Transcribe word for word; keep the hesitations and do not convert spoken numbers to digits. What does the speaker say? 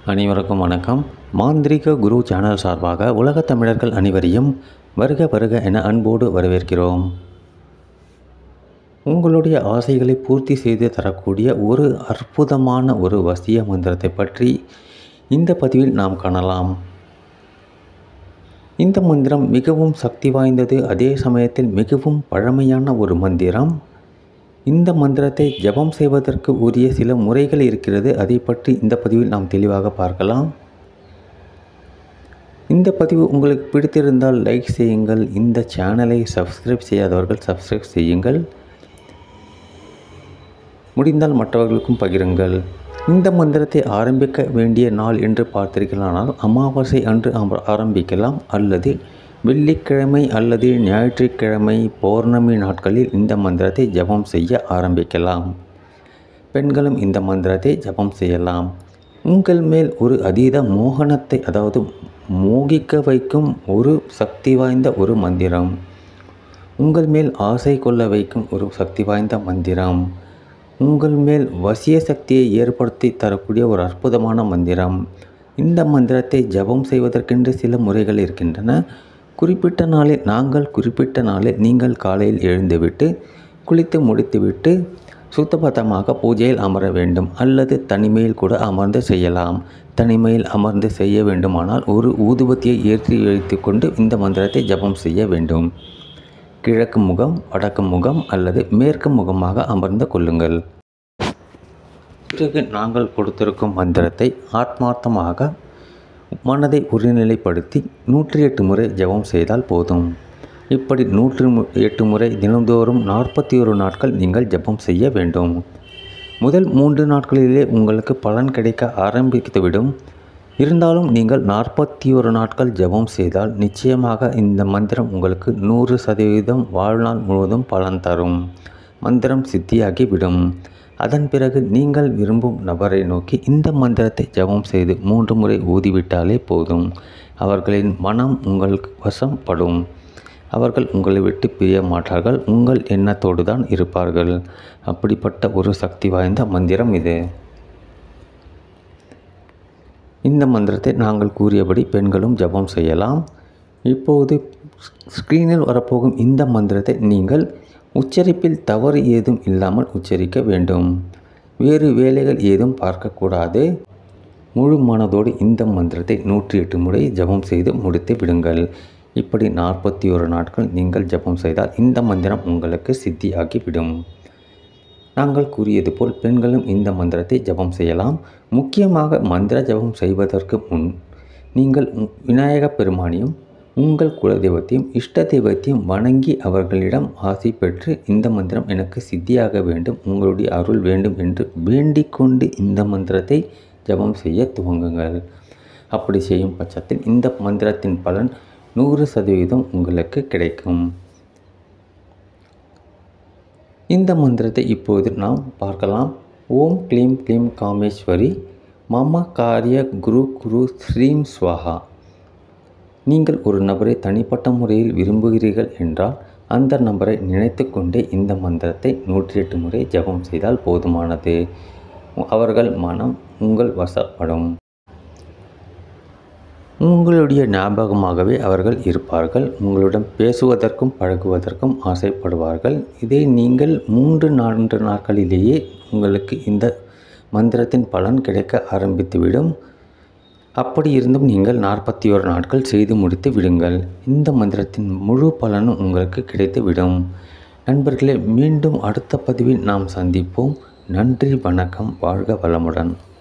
அனைவருக்கும் வணக்கம். மாந்திரீக குரு சேனல் சார்பாக உலகத் தமிழர்கள் அனைவரையும் வருக வருக என அன்போடு வரவேற்கிறோம். உங்களுடைய ஆசைகளை பூர்த்தி செய்து தரக்கூடிய ஒரு அற்புதமான ஒரு வசிய மந்திரத்தை பற்றி இந்த பதிவில் நாம் காணலாம். இந்த மந்திரம் மிகவும் சக்தி வாய்ந்தது, அதே சமயத்தில் மிகவும் பழமையான ஒரு மந்திரம். இந்த மந்திரத்தை ஜபம் செய்வதற்கு உரிய சில முறைகள் இருக்கிறது. அதை பற்றி இந்த பதிவில் நாம் தெளிவாக பார்க்கலாம். இந்த பதிவு உங்களுக்கு பிடித்திருந்தால் லைக் செய்யுங்கள். இந்த சேனலை சப்ஸ்கிரைப் செய்யாதவர்கள் சப்ஸ்கிரைப் செய்யுங்கள். முடிந்தால் மற்றவர்களுக்கும் பகிருங்கள். இந்த மந்திரத்தை ஆரம்பிக்க வேண்டிய நாள் என்று பார்த்தீர்களானால் அமாவாசை அன்று ஆரம்பிக்கலாம், அல்லது வெள்ளிக்கிழமை அல்லது ஞாயிற்றுக்கிழமை பௌர்ணமி நாட்களில் இந்த மந்திரத்தை ஜபம் செய்ய ஆரம்பிக்கலாம். பெண்களும் இந்த மந்திரத்தை ஜபம் செய்யலாம். உங்கள் மேல் ஒரு அதீத மோகனத்தை, அதாவது மோகிக்க வைக்கும் ஒரு சக்தி வாய்ந்த ஒரு மந்திரம். உங்கள் மேல் ஆசை கொள்ள வைக்கும் ஒரு சக்தி வாய்ந்த மந்திரம். உங்கள் மேல் வசிய சக்தியை ஏற்படுத்தி தரக்கூடிய ஒரு அற்புதமான மந்திரம். இந்த மந்திரத்தை ஜபம் செய்வதற்கென்று சில முறைகள் இருக்கின்றன. குறிப்பிட்ட நாளில் நாங்கள் குறிப்பிட்ட நாளில் நீங்கள் காலையில் எழுந்துவிட்டு குளித்து முடித்துவிட்டு சுத்தபத்தமாக பூஜையில் அமர வேண்டும், அல்லது தனிமையில் கூட அமர்ந்து செய்யலாம். தனிமையில் அமர்ந்து செய்ய வேண்டுமானால் ஒரு ஊதுபத்தியை ஏற்றி வைத்து கொண்டு இந்த மந்திரத்தை ஜபம் செய்ய வேண்டும். கிழக்கு முகம், வடக்கு முகம் அல்லது மேற்கு முகமாக அமர்ந்து கொள்ளுங்கள். பிறகு நாங்கள் கொடுத்திருக்கும் மந்திரத்தை ஆத்மார்த்தமாக மனதை ஒருநிலைப்படுத்தி நூற்றி எட்டு முறை ஜபம் செய்தால் போதும். இப்படி நூற்றி எட்டு முறை தினந்தோறும் நாற்பத்தி ஒரு நாட்கள் நீங்கள் ஜபம் செய்ய வேண்டும். முதல் மூன்று நாட்களிலே உங்களுக்கு பலன் கிடைக்க ஆரம்பித்துவிடும். இருந்தாலும் நீங்கள் நாற்பத்தி ஒரு நாட்கள் ஜபம் செய்தால் நிச்சயமாக இந்த மந்திரம் உங்களுக்கு நூறு சதவீதம் வாழ்நாள் முழுவதும் பலன் தரும். மந்திரம் சித்தியாகிவிடும். அதன் பிறகு நீங்கள் விரும்பும் நபரை நோக்கி இந்த மந்திரத்தை ஜபம் செய்து மூன்று முறை ஊதிவிட்டாலே போதும். அவர்களின் மனம் உங்களுக்கு வசப்படும். அவர்கள் உங்களை விட்டு பிரிய மாட்டார்கள். உங்கள் எண்ணத்தோடு தான் இருப்பார்கள். அப்படிப்பட்ட ஒரு சக்தி வாய்ந்த மந்திரம் இது. இந்த மந்திரத்தை நாங்கள் கூறியபடி பெண்களும் ஜபம் செய்யலாம். இப்போது ஸ்க்ரீனில் வரப்போகும் இந்த மந்திரத்தை நீங்கள் உச்சரிப்பில் தவறு ஏதும் இல்லாமல் உச்சரிக்க வேண்டும். வேறு வேலைகள் ஏதும் பார்க்கக்கூடாது. முழு மனதோடு இந்த மந்திரத்தை நூற்றி எட்டு முறை ஜபம் செய்து முடித்து விடுங்கள். இப்படி நாற்பத்தி ஒரு நாட்கள் நீங்கள் ஜபம் செய்தால் இந்த மந்திரம் உங்களுக்கு சித்தியாகிவிடும். நாங்கள் கூறியது போல் பெண்களும் இந்த மந்திரத்தை ஜபம் செய்யலாம். முக்கியமாக மந்திர ஜபம் செய்வதற்கு முன் நீங்கள் விநாயக பெருமானையும் உங்கள் குலதெய்வத்தையும் இஷ்ட தெய்வத்தையும் வணங்கி அவர்களிடம் ஆசை பெற்று இந்த மந்திரம் எனக்கு சித்தியாக வேண்டும், உங்களுடைய அருள் வேண்டும் என்று வேண்டிக் கொண்டு இந்த மந்திரத்தை ஜபம் செய்ய துவங்குங்கள். அப்படி செய்யும் பட்சத்தில் இந்த மந்திரத்தின் பலன் நூறு சதவீதம் உங்களுக்கு கிடைக்கும். இந்த மந்திரத்தை இப்போது நாம் பார்க்கலாம். ஓம் க்ளீம் க்ளீம் காமேஸ்வரி மம காரிய குரு குரு ஸ்ரீம் ஸ்வாஹா. நீங்கள் ஒரு நபரை தனிப்பட்ட முறையில் விரும்புகிறீர்கள் என்றால் அந்த நபரை நினைத்து கொண்டே இந்த மந்திரத்தை நூற்றி எட்டு முறை ஜபம் செய்தால் போதுமானது. அவர்கள் மனம் உங்கள் வசப்படும். உங்களுடைய ஞாபகமாகவே அவர்கள் இருப்பார்கள். உங்களுடன் பேசுவதற்கும் பழகுவதற்கும் ஆசைப்படுவார்கள். இதை நீங்கள் மூன்று நான்கு நாட்களிலேயே உங்களுக்கு இந்த மந்திரத்தின் பலன் கிடைக்க ஆரம்பித்துவிடும். அப்படி இருந்தும் நீங்கள் நாற்பத்தி ஒரு நாட்கள் செய்து முடித்து விடுங்கள். இந்த மந்திரத்தின் முழு பலனும் உங்களுக்கு கிடைத்துவிடும். நண்பர்களே, மீண்டும் அடுத்த பதிவில் நாம் சந்திப்போம். நன்றி, வணக்கம், வாழ்க வளமுடன்.